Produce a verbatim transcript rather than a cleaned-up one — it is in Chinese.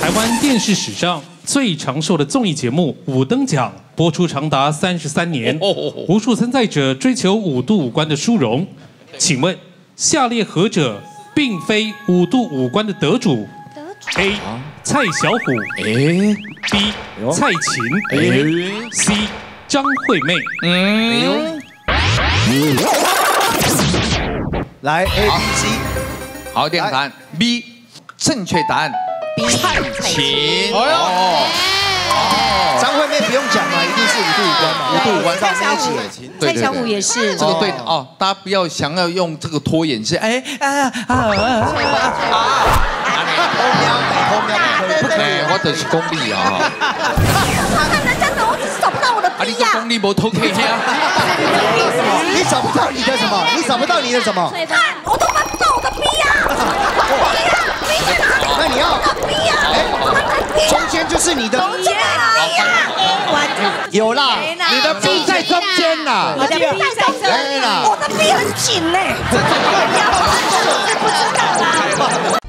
台湾电视史上最长寿的综艺节目《五灯奖》播出长达三十三年，无数参赛者追求五度五官的殊荣。请问，下列何者并非五度五官的得主 ？A. 蔡小虎，哎 B. 蔡琴，哎 C. 张惠妹，嗯， 来 A B C， 好，第二个答案 B， 正确答案 B， 蔡琴。哦， 张惠妹不用讲嘛，一定是五度五官嘛，五度五官蔡小虎，蔡小虎也是。 这个对哦，大家不要想要用这个拖延是哎啊啊啊！ 偷瞄偷瞄不可以， 哎，我的是功力啊！ 看人家怎么，我只是找不到我的啊，你 B 这呀。 功力没偷 K 呀？ 你找不到你的什么？你找不到你的什么？ 看，我都找不到我的 B 呀。B 呀 ，B 在哪里？ 那你要 B 呀， 中间就是你的。 中间啊 B 呀， 有啦， 你的 B 在中间啦。 我的 B 在中间，我的 B 很紧呢。不要，我不知道啦。